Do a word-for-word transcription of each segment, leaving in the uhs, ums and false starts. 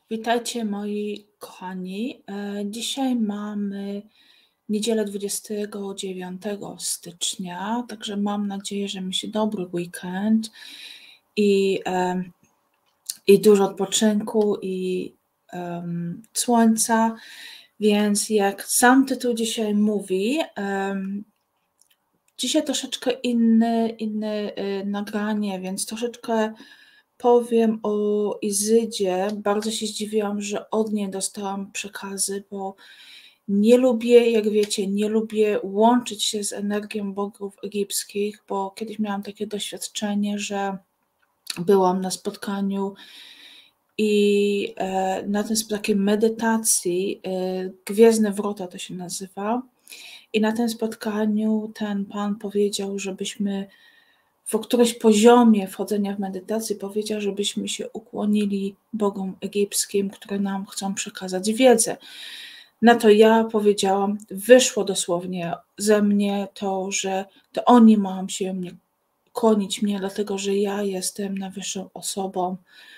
Witajcie moi kochani. E, Dzisiaj mamy niedzielę dwudziestego dziewiątego stycznia, także mam nadzieję, że mi się dobry weekend i, em, i dużo odpoczynku i em, słońca, więc jak sam tytuł dzisiaj mówi, em, dzisiaj troszeczkę inny, inny y, nagranie, więc troszeczkę powiem o Izydzie. Bardzo się zdziwiłam, że od niej dostałam przekazy, bo nie lubię, jak wiecie, nie lubię łączyć się z energią bogów egipskich, bo kiedyś miałam takie doświadczenie, że byłam na spotkaniu i e, na tym takiej medytacji, e, Gwiezdne Wrota to się nazywa, i na tym spotkaniu ten pan powiedział, żebyśmy w którymś poziomie wchodzenia w medytację powiedział, żebyśmy się ukłonili bogom egipskim, które nam chcą przekazać wiedzę. Na to ja powiedziałam, wyszło dosłownie ze mnie to, że to oni mają się mnie kłonić mnie, dlatego że ja jestem najwyższą osobą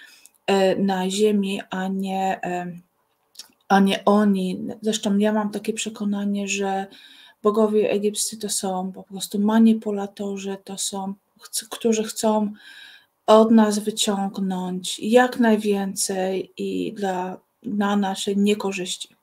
na ziemi, a nie, a nie oni. Zresztą ja mam takie przekonanie, że bogowie egipscy to są po prostu manipulatorzy, to są, którzy chcą od nas wyciągnąć jak najwięcej i dla, dla naszej niekorzyści.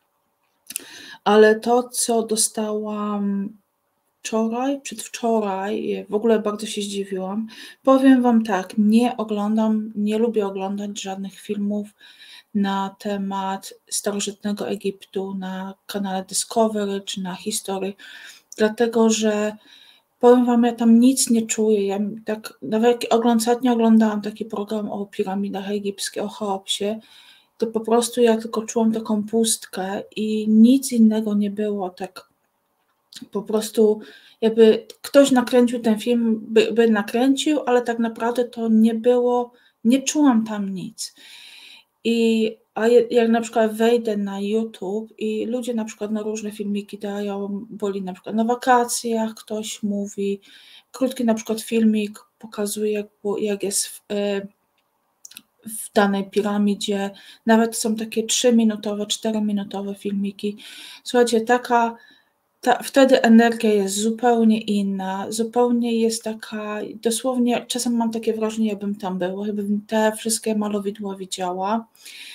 Ale to, co dostałam wczoraj, przedwczoraj, w ogóle bardzo się zdziwiłam. Powiem wam tak, nie oglądam, nie lubię oglądać żadnych filmów na temat starożytnego Egiptu na kanale Discovery czy na History, dlatego że powiem wam, ja tam nic nie czuję. Ja tak, nawet jak ostatnio oglądałam taki program o piramidach egipskich, o Cheopsie, to po prostu ja tylko czułam taką pustkę i nic innego nie było. Tak po prostu jakby ktoś nakręcił ten film, by, by nakręcił, ale tak naprawdę to nie było, nie czułam tam nic. I a jak na przykład wejdę na YouTube i ludzie na przykład na różne filmiki dają, byli na przykład na wakacjach, ktoś mówi, krótki na przykład filmik pokazuje, jak, jak jest w, w danej piramidzie, nawet są takie trzyminutowe, czterominutowe filmiki. Słuchajcie, taka, ta, wtedy energia jest zupełnie inna, zupełnie jest taka, dosłownie czasem mam takie wrażenie, jakbym tam była, jakbym te wszystkie malowidła widziała.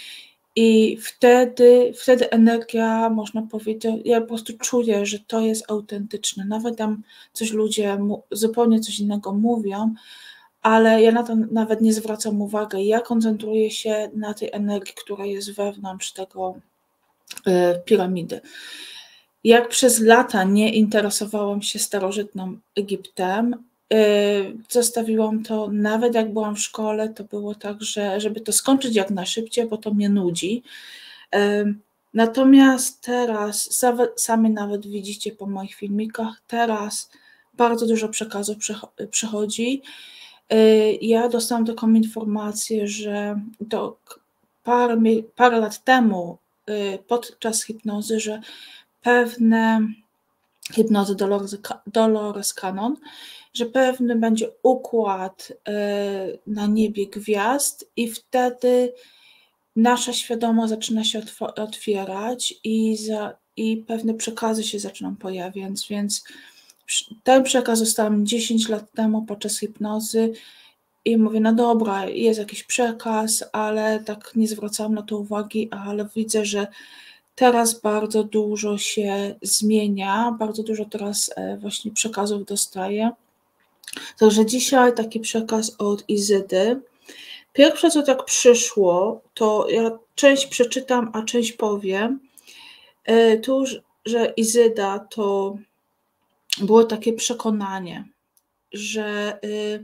I wtedy, wtedy energia, można powiedzieć, ja po prostu czuję, że to jest autentyczne. Nawet tam coś ludzie zupełnie coś innego mówią, ale ja na to nawet nie zwracam uwagi. Ja koncentruję się na tej energii, która jest wewnątrz tego y, piramidy. Jak przez lata nie interesowałam się starożytnym Egiptem, y, zostawiłam to, nawet jak byłam w szkole, to było tak, że żeby to skończyć jak najszybciej, bo to mnie nudzi. Y, natomiast teraz, sami nawet widzicie po moich filmikach, teraz bardzo dużo przekazów przychodzi. Y, ja dostałam taką informację, że to parę, parę lat temu y, podczas hipnozy, że pewne hipnozy Dolores, Dolores Cannon, że pewny będzie układ y, na niebie gwiazd i wtedy nasza świadomość zaczyna się otwierać i, za, i pewne przekazy się zaczną pojawiać, więc ten przekaz dostałam dziesięć lat temu podczas hipnozy i mówię, no dobra, jest jakiś przekaz, ale tak nie zwracałam na to uwagi, ale widzę, że teraz bardzo dużo się zmienia, bardzo dużo teraz właśnie przekazów dostaję. Także dzisiaj taki przekaz od Izydy. Pierwsze, co tak przyszło, to ja część przeczytam, a część powiem. Tu, że Izyda to było takie przekonanie, że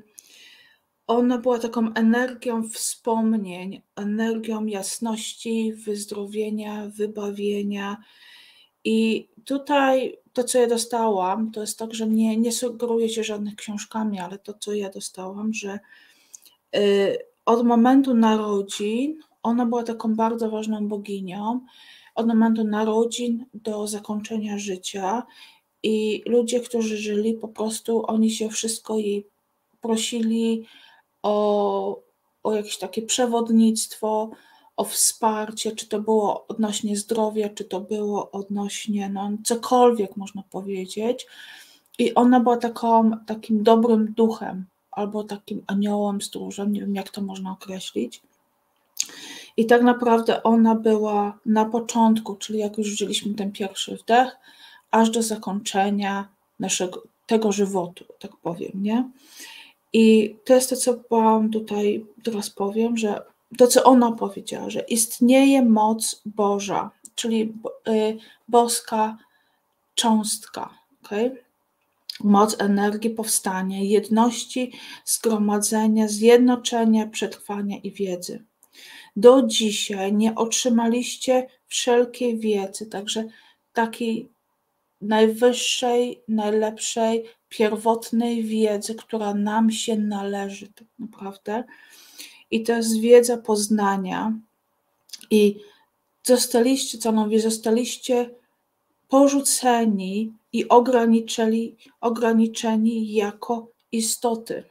ona była taką energią wspomnień, energią jasności, wyzdrowienia, wybawienia. I tutaj to, co ja dostałam, to jest tak, że nie, nie sugeruję się żadnymi książkami, ale to, co ja dostałam, że y, od momentu narodzin ona była taką bardzo ważną boginią, od momentu narodzin do zakończenia życia. I ludzie, którzy żyli, po prostu oni się o wszystko jej prosili, o, o jakieś takie przewodnictwo, o wsparcie, czy to było odnośnie zdrowia, czy to było odnośnie, no cokolwiek można powiedzieć. I ona była taką, takim dobrym duchem, albo takim aniołem, stróżem, nie wiem jak to można określić. I tak naprawdę ona była na początku, czyli jak już wzięliśmy ten pierwszy wdech, aż do zakończenia naszego, tego żywotu, tak powiem, nie? I to jest to, co Wam tutaj teraz powiem, że to, co ona powiedziała, że istnieje moc Boża, czyli y, boska cząstka, okay? Moc energii powstania, jedności, zgromadzenia, zjednoczenia, przetrwania i wiedzy. Do dzisiaj nie otrzymaliście wszelkiej wiedzy, także takiej najwyższej, najlepszej, pierwotnej wiedzy, która nam się należy tak naprawdę. I to jest wiedza poznania. I zostaliście, co ona mówi, zostaliście porzuceni i ograniczeni, ograniczeni jako istoty.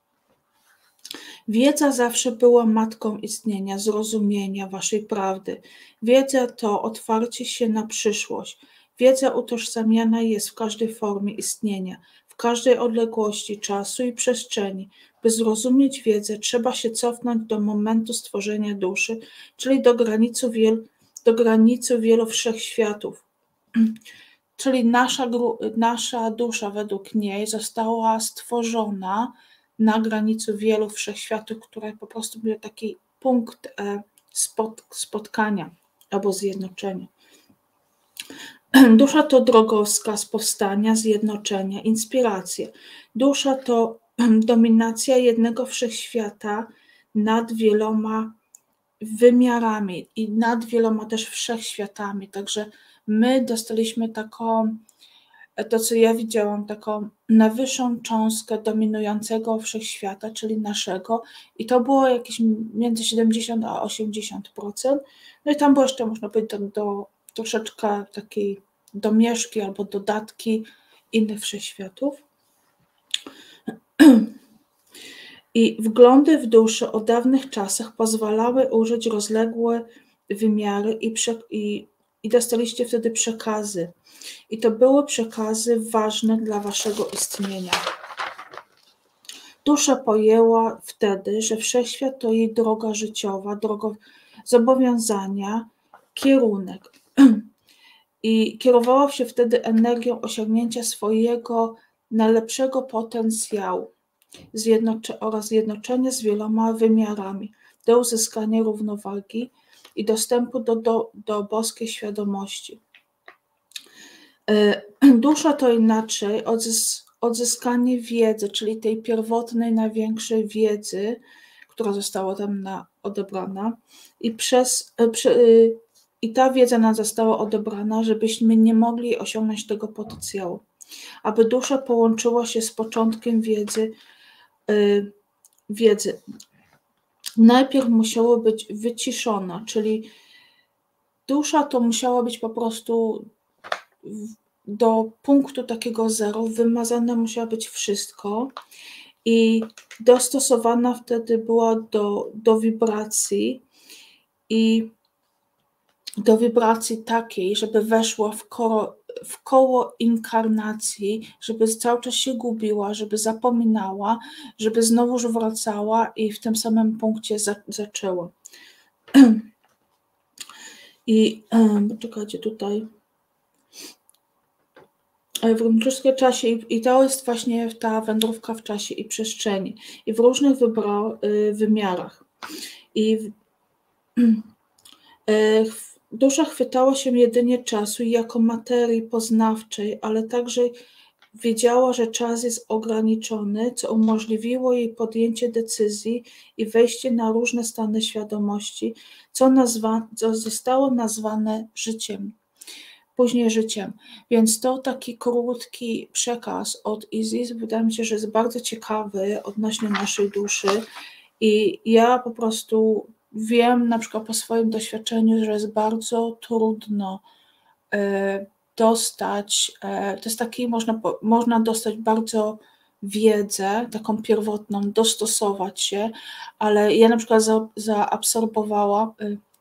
Wiedza zawsze była matką istnienia, zrozumienia waszej prawdy. Wiedza to otwarcie się na przyszłość. Wiedza utożsamiana jest w każdej formie istnienia, w każdej odległości czasu i przestrzeni. By zrozumieć wiedzę, trzeba się cofnąć do momentu stworzenia duszy, czyli do granicy, wiel, do granicy wielu wszechświatów. Czyli nasza, nasza dusza według niej została stworzona na granicy wielu wszechświatów, które po prostu był taki punkt spot, spotkania albo zjednoczenia. Dusza to drogowskaz powstania, zjednoczenia, inspiracja. Dusza to dominacja jednego wszechświata nad wieloma wymiarami i nad wieloma też wszechświatami. Także my dostaliśmy taką, to co ja widziałam, taką najwyższą cząstkę dominującego wszechświata, czyli naszego, i to było jakieś między siedemdziesiąt a osiemdziesiąt procent. No i tam było jeszcze, można powiedzieć, do, do troszeczkę takiej domieszki albo dodatki innych wszechświatów. I wglądy w duszę o dawnych czasach pozwalały użyć rozległe wymiary i, prze, i, i dostaliście wtedy przekazy. I to były przekazy ważne dla waszego istnienia. Dusza pojęła wtedy, że wszechświat to jej droga życiowa, droga zobowiązania, kierunek. I kierowała się wtedy energią osiągnięcia swojego najlepszego potencjału zjednocze- oraz zjednoczenia z wieloma wymiarami do uzyskania równowagi i dostępu do, do, do boskiej świadomości. Dusza to inaczej odzys- odzyskanie wiedzy, czyli tej pierwotnej, największej wiedzy, która została tam na, odebrana i przez przy, i ta wiedza nam została odebrana, żebyśmy nie mogli osiągnąć tego potencjału. Aby dusza połączyła się z początkiem wiedzy, yy, wiedzy. Najpierw musiało być wyciszona, czyli dusza to musiała być po prostu do punktu takiego zero, wymazane musiało być wszystko i dostosowana wtedy była do, do wibracji i do wibracji takiej, żeby weszła w koło, w koło inkarnacji, żeby cały czas się gubiła, żeby zapominała, żeby znowuż wracała i w tym samym punkcie za, zaczęła. I um, czekajcie tutaj. W czasie i to jest właśnie ta wędrówka w czasie i przestrzeni i w różnych wybra, wymiarach. I w, w, dusza chwytała się jedynie czasu jako materii poznawczej, ale także wiedziała, że czas jest ograniczony, co umożliwiło jej podjęcie decyzji i wejście na różne stany świadomości, co, nazwa, co zostało nazwane życiem. Później życiem. Więc to taki krótki przekaz od Isis, wydaje mi się, że jest bardzo ciekawy odnośnie naszej duszy i ja po prostu wiem na przykład po swoim doświadczeniu, że jest bardzo trudno e, dostać, e, to jest taki, można, można dostać bardzo wiedzę, taką pierwotną, dostosować się, ale ja na przykład za, zaabsorbowałam,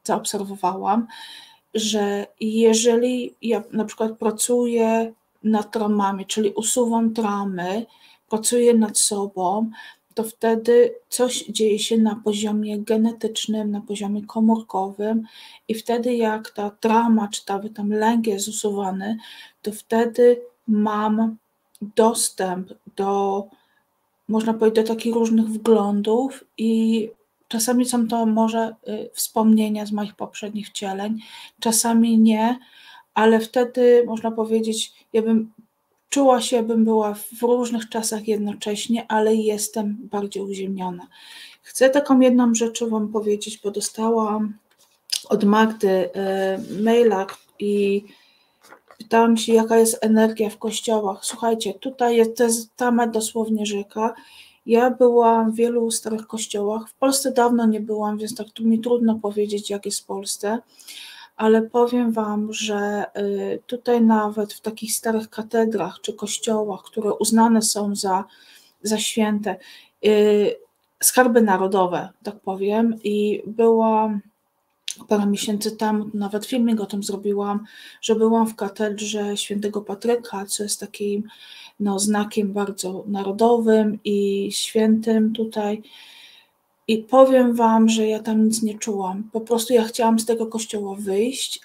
zaobserwowałam, że jeżeli ja na przykład pracuję nad traumami, czyli usuwam traumy, pracuję nad sobą, to wtedy coś dzieje się na poziomie genetycznym, na poziomie komórkowym i wtedy jak ta trauma czy ta, tam lęk jest usuwany, to wtedy mam dostęp do, można powiedzieć, do takich różnych wglądów i czasami są to może y, wspomnienia z moich poprzednich wcieleń, czasami nie, ale wtedy można powiedzieć, ja bym czuła się, jakbym była w różnych czasach jednocześnie, ale jestem bardziej uziemiona. Chcę taką jedną rzecz wam powiedzieć, bo dostałam od Magdy y, maila i pytałam się, jaka jest energia w kościołach. Słuchajcie, tutaj jest, to jest temat dosłownie rzeka. Ja byłam w wielu starych kościołach. W Polsce dawno nie byłam, więc tak tu mi trudno powiedzieć, jak jest w Polsce, ale powiem wam, że y, tutaj nawet w takich starych katedrach czy kościołach, które uznane są za, za święte, y, skarby narodowe, tak powiem, i byłam parę miesięcy temu, nawet filmik o tym zrobiłam, że byłam w katedrze świętego Patryka, co jest takim no, znakiem bardzo narodowym i świętym tutaj. I powiem wam, że ja tam nic nie czułam. Po prostu ja chciałam z tego kościoła wyjść.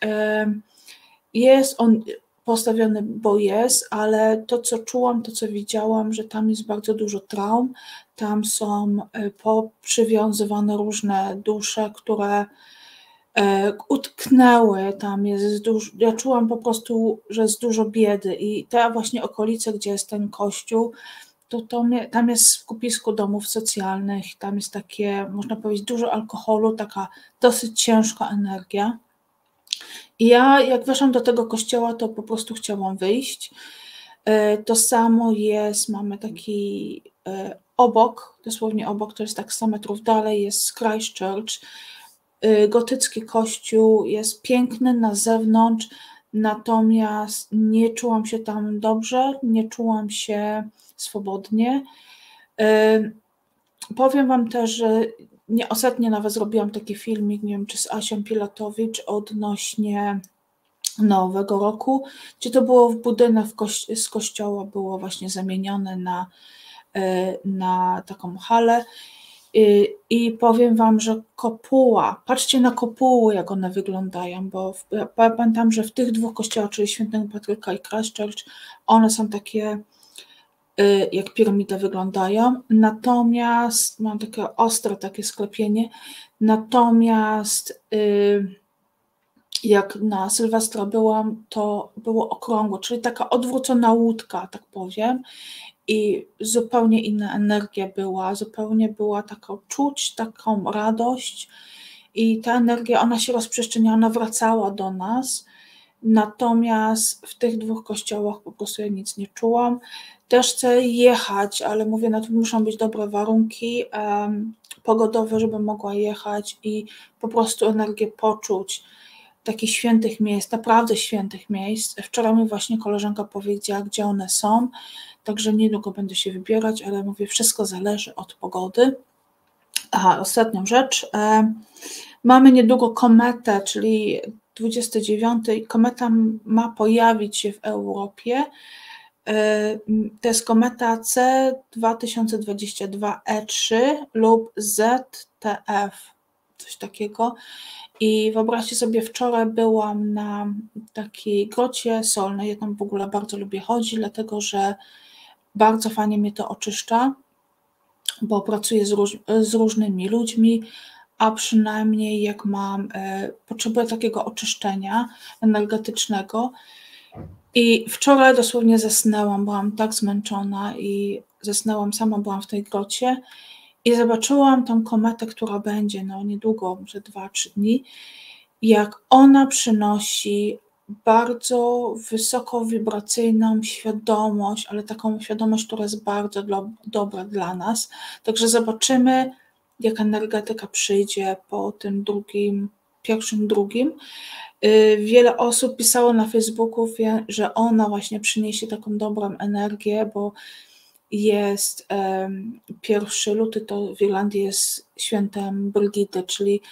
Jest on postawiony, bo jest, ale to, co czułam, to, co widziałam, że tam jest bardzo dużo traum. Tam są poprzywiązywane różne dusze, które utknęły, tam jest dużo, ja czułam po prostu, że jest dużo biedy i te właśnie okolice, gdzie jest ten kościół, to, to tam jest w skupisku domów socjalnych, tam jest takie, można powiedzieć, dużo alkoholu, taka dosyć ciężka energia. I ja jak weszłam do tego kościoła, to po prostu chciałam wyjść. To samo jest, mamy taki obok, dosłownie obok, to jest tak sto metrów dalej, jest Christchurch. Gotycki kościół jest piękny na zewnątrz, natomiast nie czułam się tam dobrze, nie czułam się swobodnie. Powiem wam też, że nie, ostatnio nawet zrobiłam taki filmik, nie wiem czy z Asią Pilatowicz, odnośnie Nowego Roku, gdzie to było w budynek w kości- z kościoła, było właśnie zamienione na, na taką halę. I, I powiem wam, że kopuła, patrzcie na kopuły, jak one wyglądają, bo w, ja pamiętam, że w tych dwóch kościołach, czyli Świętego Patryka i Christchurch, one są takie, y, jak piramida wyglądają, natomiast, mam takie ostre takie sklepienie, natomiast y, jak na Sylwestra byłam, to było okrągłe, czyli taka odwrócona łódka, tak powiem, i zupełnie inna energia była, zupełnie była taką czuć, taką radość i ta energia, ona się rozprzestrzeniała, ona wracała do nas, natomiast w tych dwóch kościołach po prostu ja nic nie czułam. Też chcę jechać, ale mówię, na to muszą być dobre warunki um, pogodowe, żeby mogła jechać i po prostu energię poczuć, takich świętych miejsc, naprawdę świętych miejsc. Wczoraj mi właśnie koleżanka powiedziała, gdzie one są, także niedługo będę się wybierać, ale mówię, wszystko zależy od pogody. Aha, ostatnią rzecz. Mamy niedługo kometę, czyli dwudziestego dziewiątego. Kometa ma pojawić się w Europie. To jest kometa C dwa tysiące dwadzieścia dwa E trzy lub Z T F, coś takiego. I wyobraźcie sobie, wczoraj byłam na takiej grocie solnej, ja tam w ogóle bardzo lubię chodzić, dlatego że bardzo fajnie mnie to oczyszcza, bo pracuję z, róż, z różnymi ludźmi, a przynajmniej jak mam, e, potrzebuję takiego oczyszczenia energetycznego. I wczoraj dosłownie zasnęłam, byłam tak zmęczona i zasnęłam, sama byłam w tej grocie i zobaczyłam tą kometę, która będzie no niedługo, może dwa trzy dni, jak ona przynosi bardzo wysokowibracyjną świadomość, ale taką świadomość, która jest bardzo do, dobra dla nas. Także zobaczymy, jak energetyka przyjdzie po tym drugim, pierwszym, drugim. Wiele osób pisało na Facebooku, że ona właśnie przyniesie taką dobrą energię, bo jest um, pierwszy luty, to w Irlandii jest świętem Brigity, czyli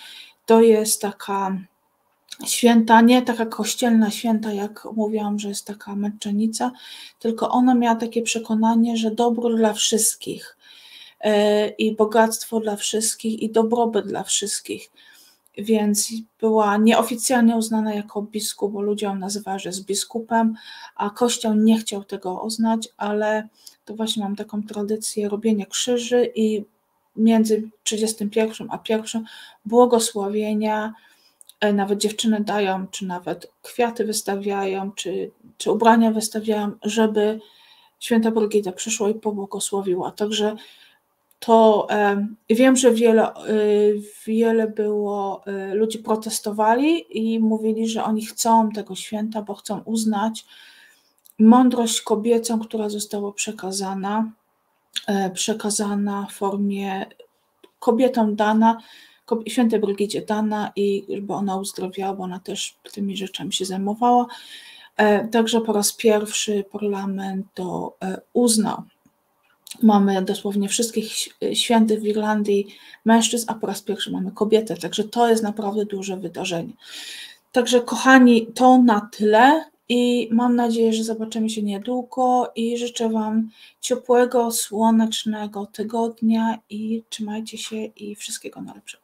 to jest taka święta, nie taka kościelna święta, jak mówiłam, że jest taka męczennica, tylko ona miała takie przekonanie, że dobro dla wszystkich i bogactwo dla wszystkich i dobrobyt dla wszystkich. Więc była nieoficjalnie uznana jako biskup, bo ludzie ją nazywali, że jest biskupem, a Kościół nie chciał tego uznać, ale to właśnie mam taką tradycję robienia krzyży i między trzydziestym pierwszym a pierwszym błogosławienia, nawet dziewczyny dają, czy nawet kwiaty wystawiają, czy, czy ubrania wystawiają, żeby święta Brygida przyszła i pobłogosławiła. Także to wiem, że wiele, wiele było, ludzi protestowali i mówili, że oni chcą tego święta, bo chcą uznać mądrość kobiecą, która została przekazana, przekazana w formie kobietom dana, świętej Brygidzie dana i żeby ona uzdrowiała, bo ona też tymi rzeczami się zajmowała. Także po raz pierwszy parlament to uznał. Mamy dosłownie wszystkich świętych w Irlandii mężczyzn, a po raz pierwszy mamy kobietę, także to jest naprawdę duże wydarzenie. Także kochani, to na tyle i mam nadzieję, że zobaczymy się niedługo i życzę Wam ciepłego, słonecznego tygodnia i trzymajcie się i wszystkiego najlepszego.